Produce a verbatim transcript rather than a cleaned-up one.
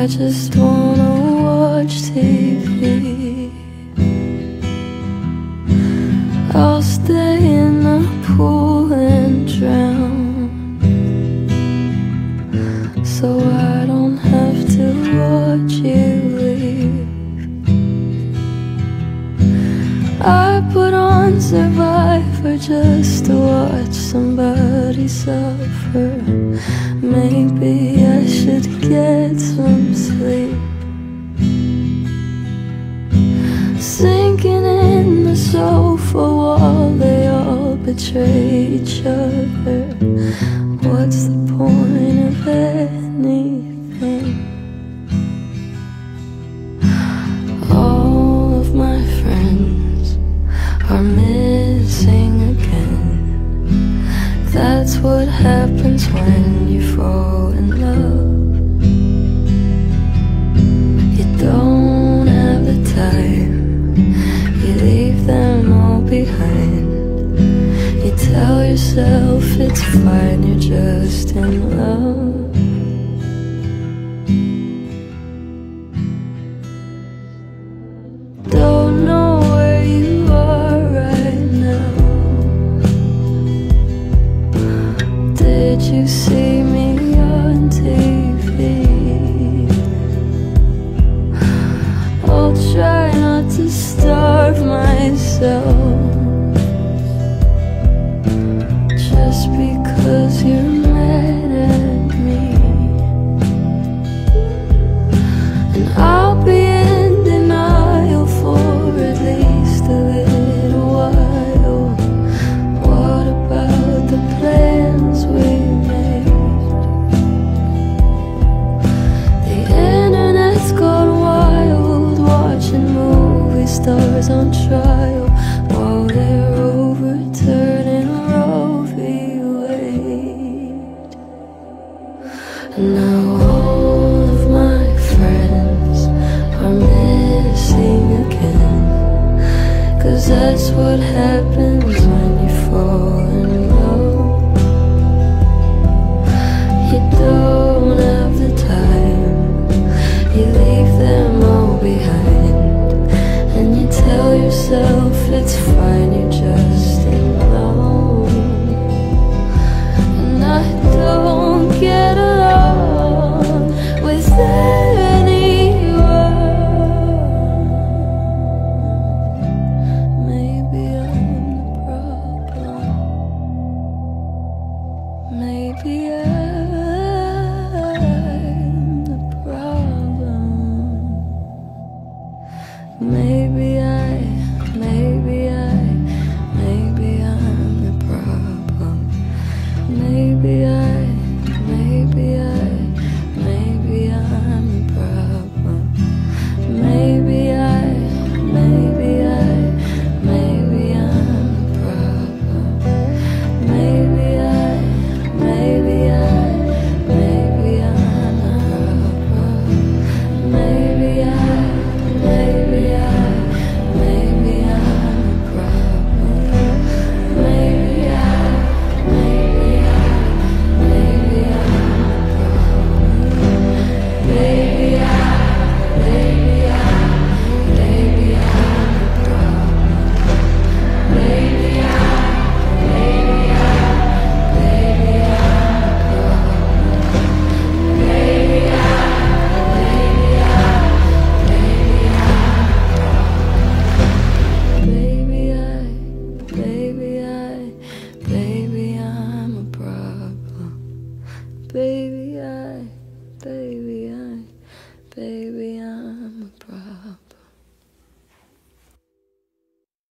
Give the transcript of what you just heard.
I just wanna watch T V. I'll stay in the pool and drown, so I don't have to watch you leave. I put on Survivor just to watch somebody suffer. Maybe I should get some sleep. Sinking in the sofa wall, they all betray each other. What's the point of anything? All of my friends are missing again. That's what happens when you fall in love. You don't have the time, you leave them all behind. You tell yourself it's fine, you're just in love. Don't know where you are right now. Did you see me on T V? I'll try not to starve myself just because you're mad at me. And I'll be in denial for at least a little while. What about the plans we made? The internet's gone wild, watching movie stars on trial while they're overturning Roe v. Wade. And now all of my friends are missing again, 'cause that's what happens when you fall in love. You don't have the time, you leave them all behind, and you tell yourself it's fine, you're just in love. And I don't get along with anyone. Maybe I'm the problem. Maybe I'm the problem. Maybe I, maybe I, maybe I'm the problem. Maybe I, maybe I, maybe I'm the problem. Maybe I, maybe I, maybe I'm the problem. Maybe I, maybe I, maybe I'm the problem. Maybe I, maybe I, maybe I'm the problem. Maybe I, maybe I, maybe I'm the problem. Maybe I, maybe I, maybe I'm the problem. Maybe I, maybe I, maybe I'm the problem. Maybe I, maybe I, maybe I'm the problem. Baby, I, baby, I, baby, I'm a problem. Baby.